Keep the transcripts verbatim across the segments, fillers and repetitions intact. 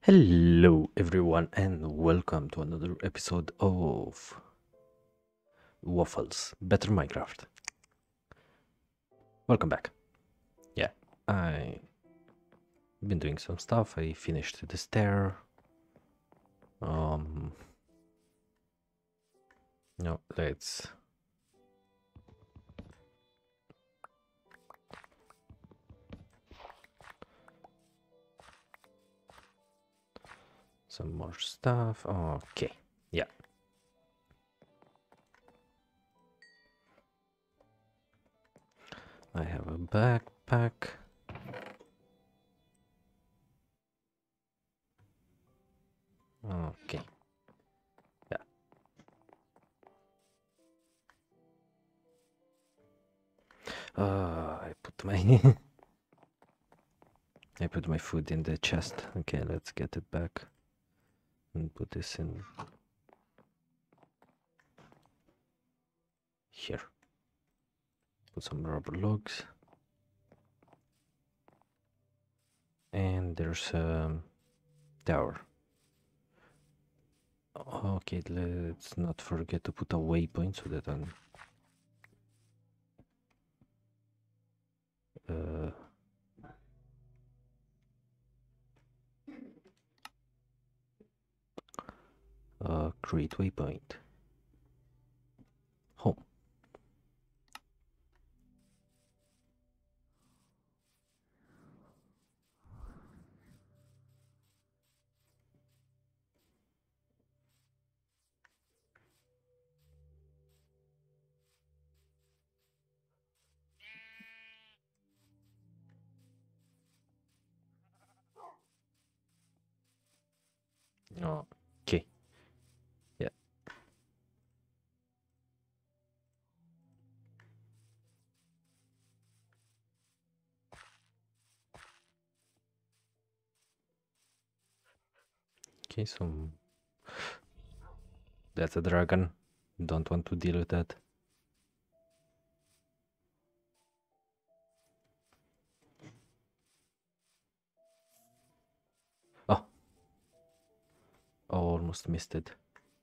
Hello everyone and welcome to another episode of Waffles Better Minecraft. Welcome back. Yeah, I've been doing some stuff. I finished the stair. Um no, let's some more stuff. Okay, yeah. I have a backpack. Okay. Yeah. Uh, I put my I put my food in the chest. Okay, let's get it back and put this in here. Put some rubber logs. And there's a tower. Okay, let's not forget to put a waypoint so that I'm uh, uh, create waypoint. Home. Okay. Yeah. Okay, so that's a dragon. Don't want to deal with that. Oh. Almost missed it.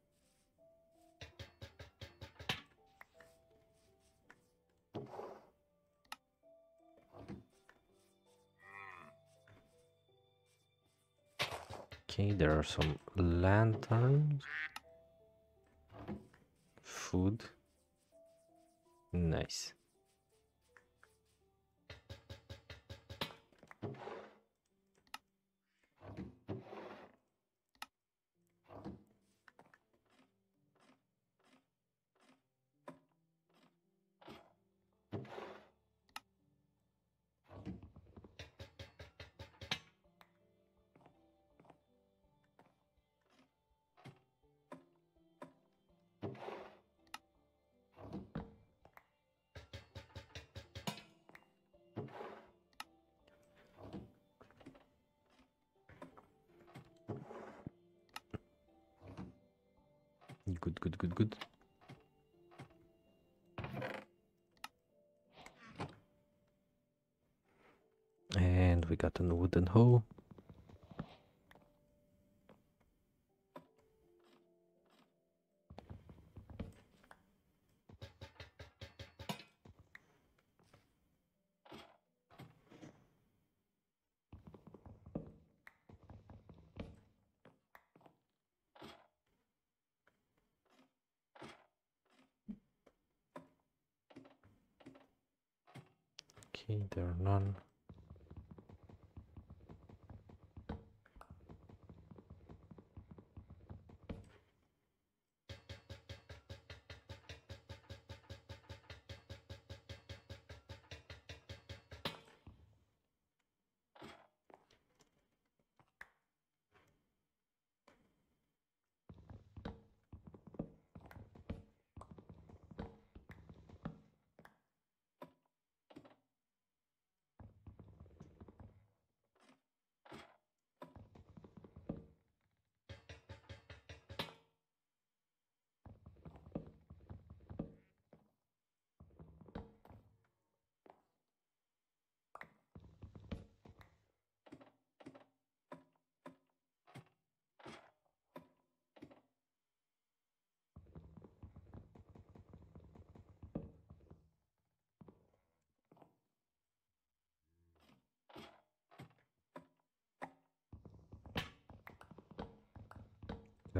Okay, there are some lanterns. Food. Nice. Good, good, good, good. And we got a wooden hoe. Okay, there are none.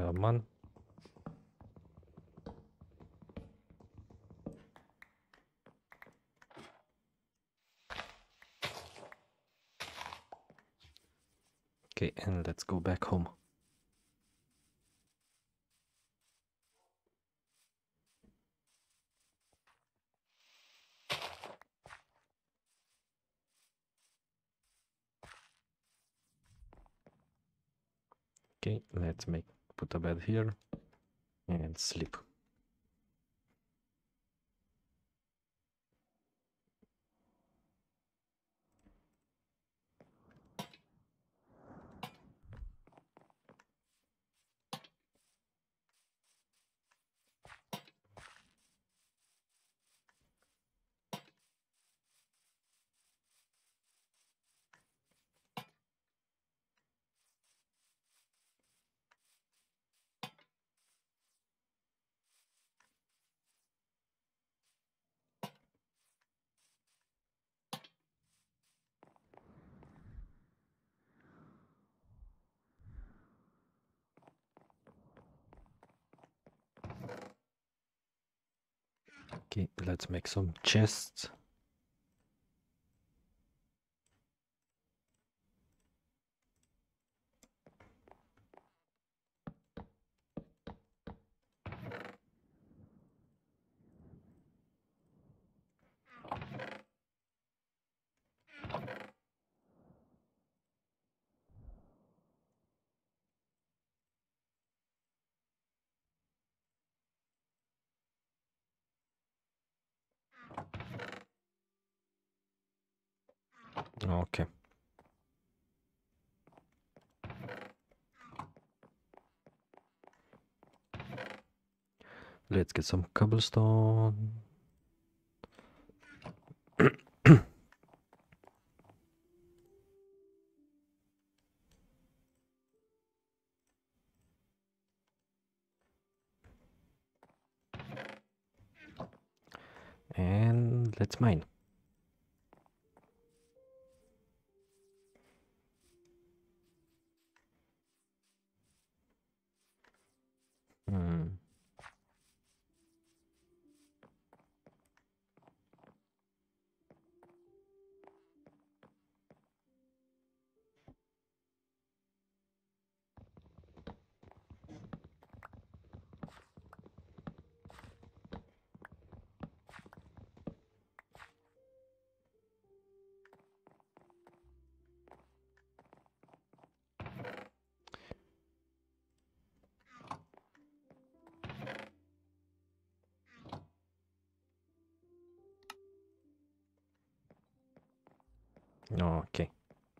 Come on. Okay, and let's go back home. Okay, let's make put a bed here and sleep. Okay, let's make some chests. Okay. Let's get some cobblestone. And let's mine. Hmm. Okay.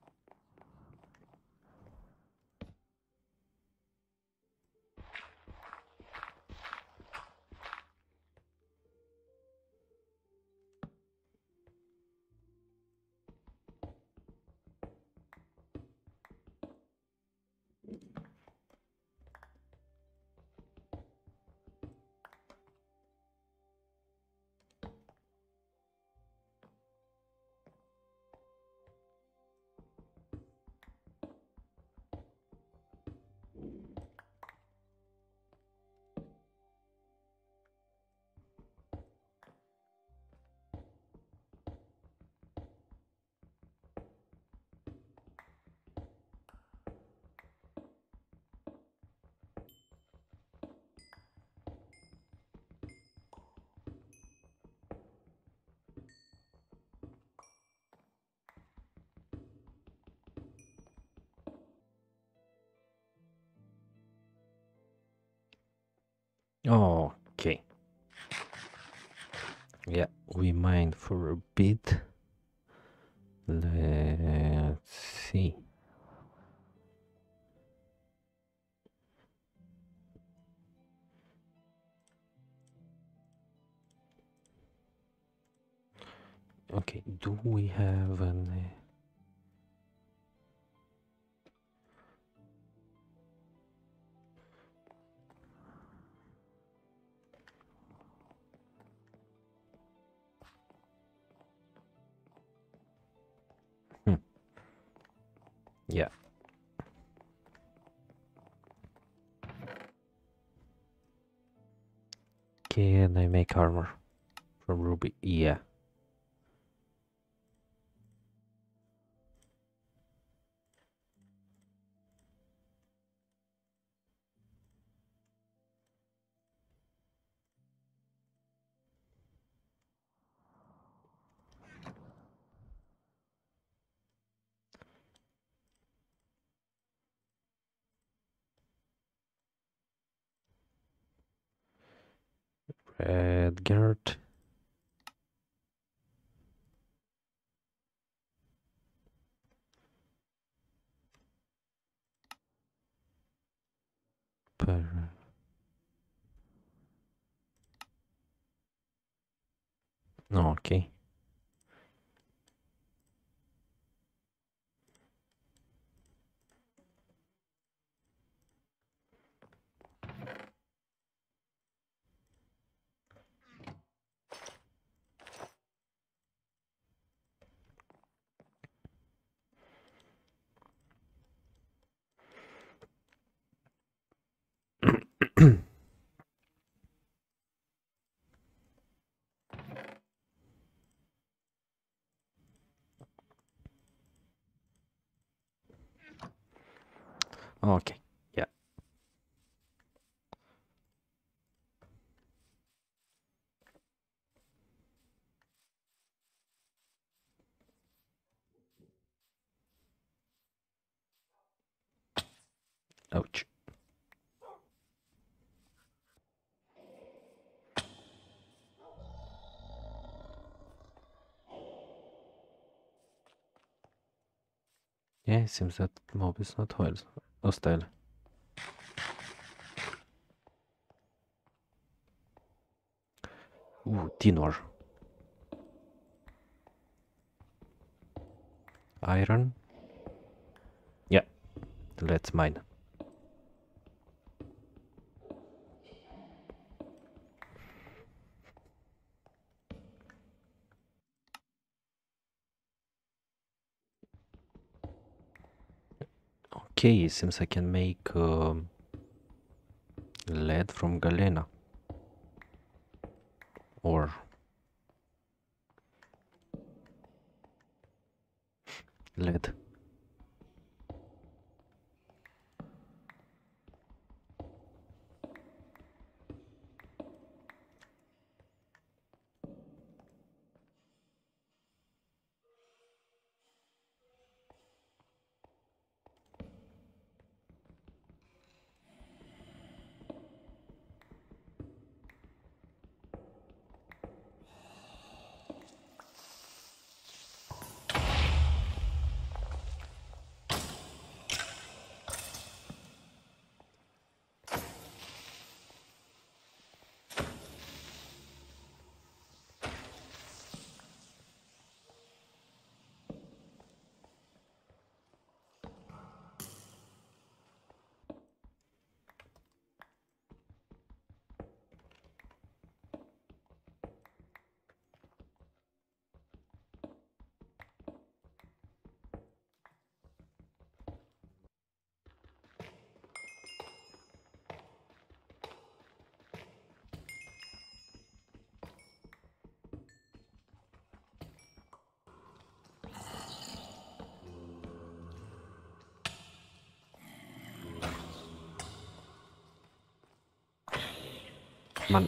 Okay. Yeah, we mined for a bit. Let's see. Okay, do we have an... Uh, hmm. Yeah. Can I make armor from ruby? Yeah. Red Gert. Per... No, okay. Okay, yeah. Ouch. Yeah, it seems that mob is not hostile. Ooh, Tinor. Iron. Yeah, that's mine. Okay, it seems I can make um, lead from galena. Or lead. Man.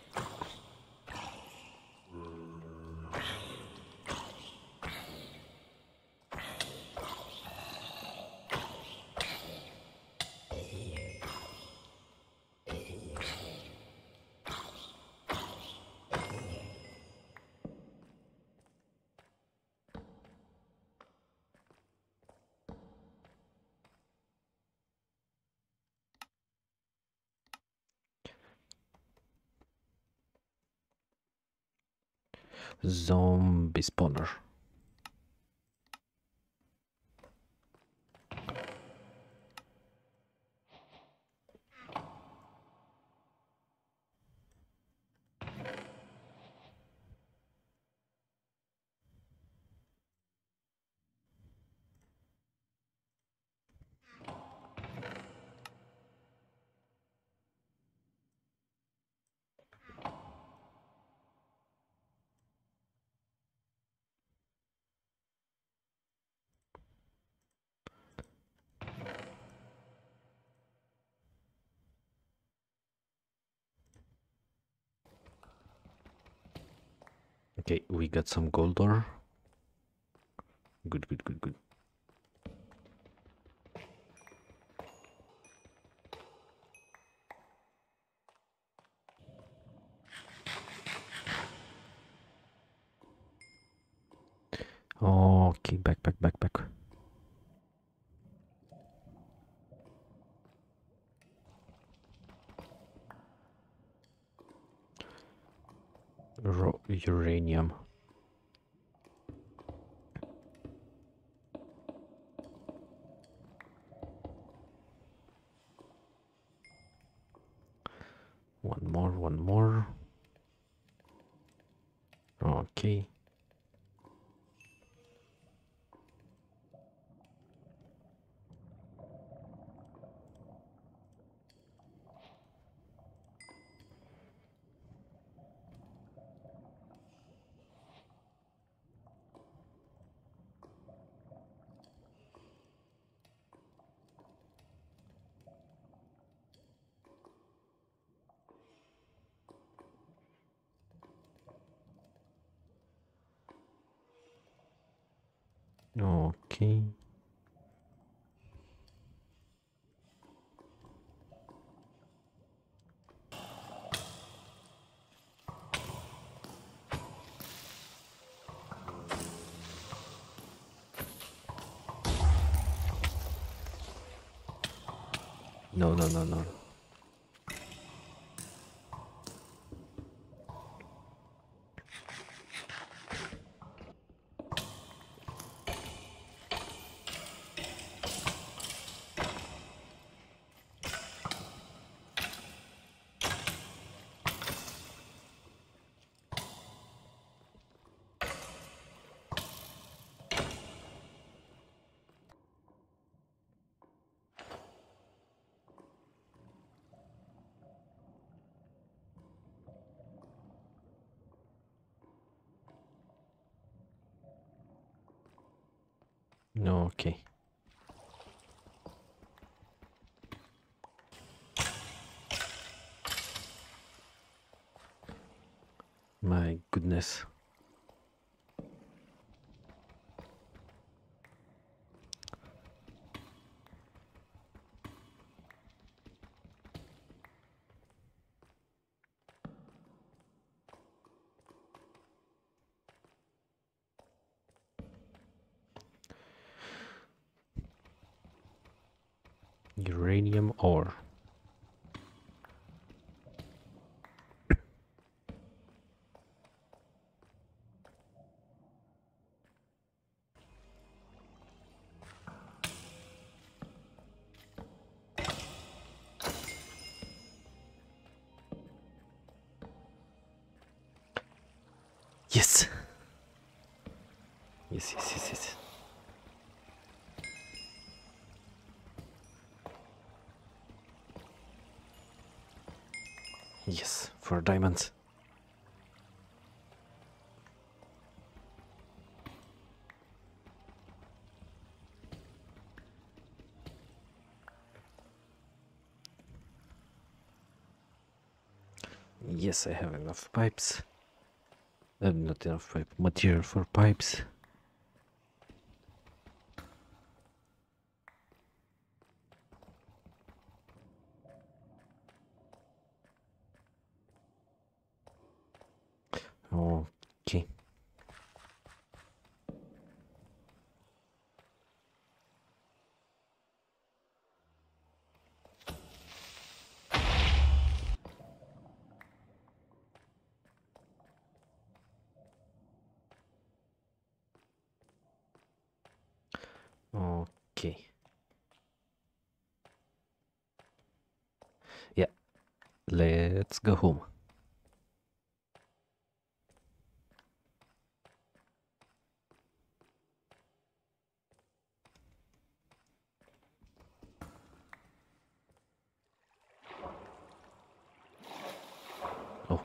Zombie spawner. Okay, we got some gold ore. Good, good, good, good. Okay, back, back, back, back. Raw uranium. One more, one more. Okay. Okay. No, no, no, no. No, okay. My goodness. Uranium ore. Yes. Yes, yes, yes, yes. Yes, for diamonds. Yes, I have enough pipes. Uh, not enough pipe material for pipes. Okay. Okay. Yeah. Let's go home. Oh.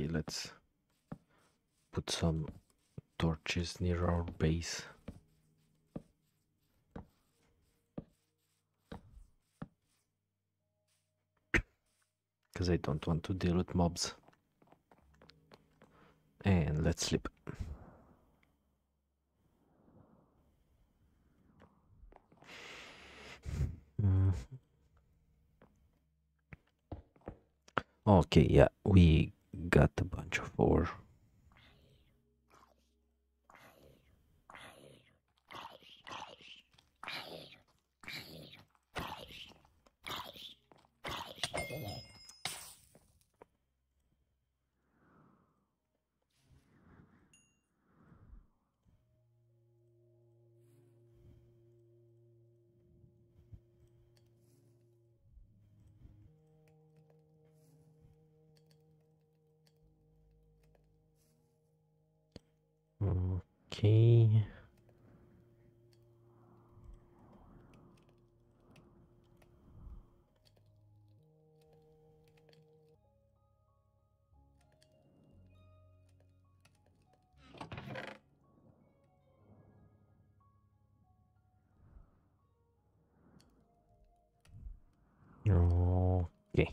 let's put some torches near our base. Because I don't want to deal with mobs. And let's sleep. Mm. Okay, yeah, we got a bunch of ore. Okay. Okay.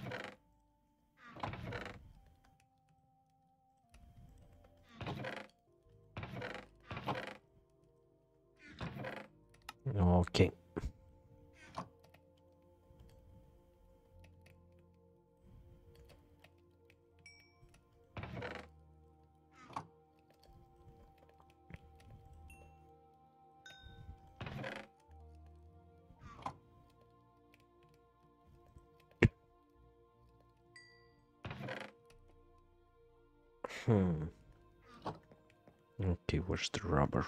Okay. Hmm. Okay, where's the rubber?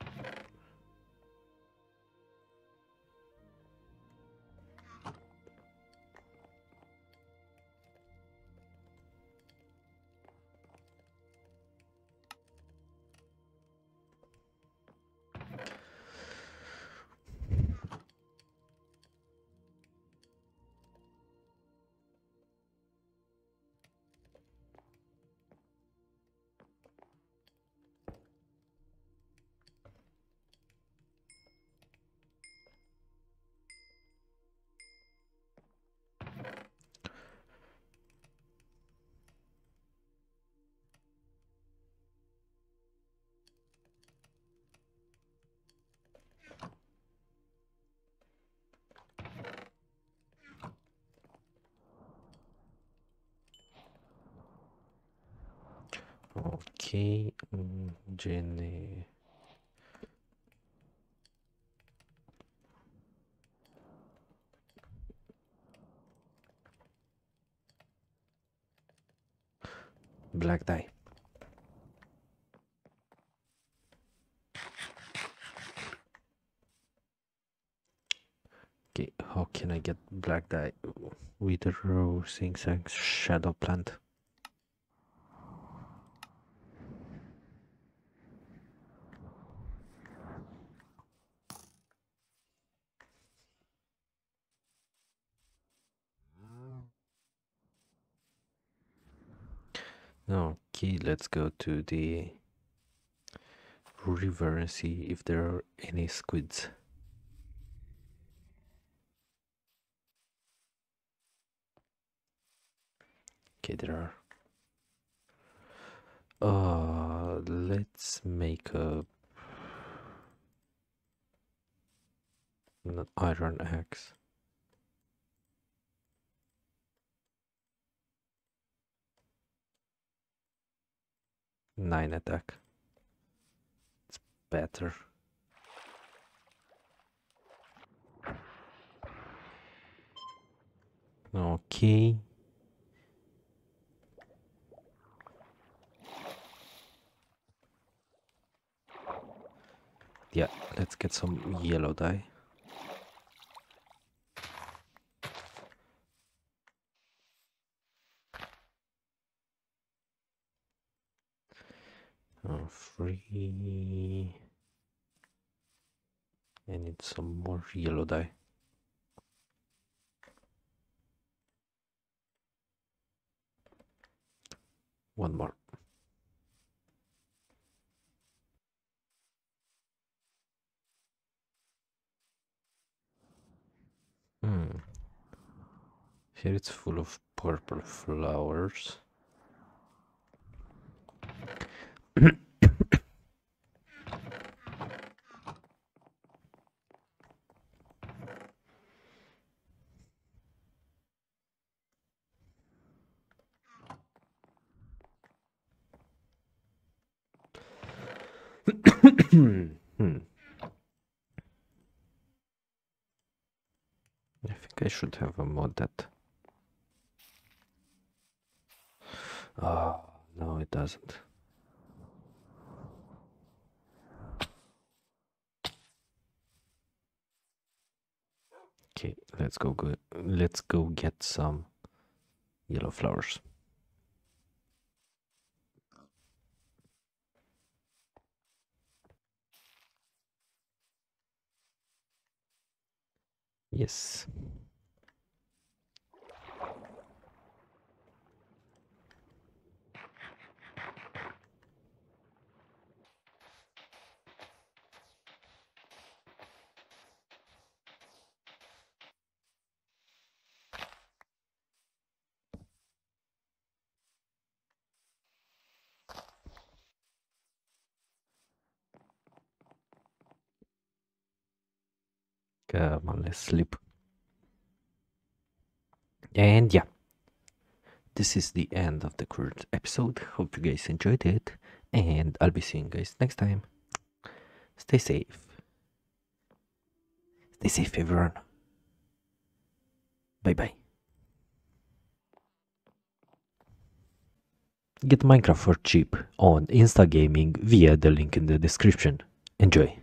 Okay, mm, Jenny. Black dye. Okay, how can I get black dye? Wither row, sing sang, shadow plant. Okay, let's go to the river and see if there are any squids. Okay, there are. Uh, let's make a an iron axe. Nine attack. It's better. Okay. Yeah, let's get some yellow dye. Oh, free. I need some more yellow dye. One more. Hmm. Here it's full of purple flowers. hmm. I think I should have a mod that. Oh, no, it doesn't. Okay, let's go go let's go get some yellow flowers. Yes. Come on, let's sleep. And yeah, this is the end of the current episode. Hope you guys enjoyed it, and I'll be seeing you guys next time. Stay safe. Stay safe, everyone. Bye bye. Get Minecraft for cheap on Instagaming via the link in the description. Enjoy.